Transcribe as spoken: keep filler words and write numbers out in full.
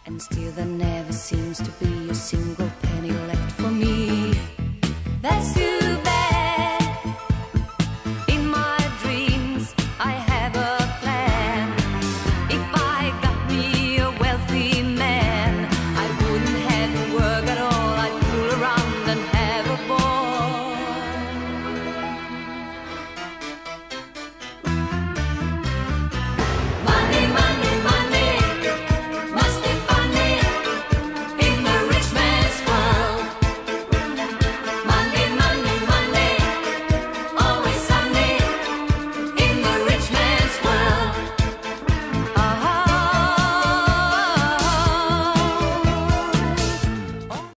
And still there never seems to be a single penny left for me. That's you.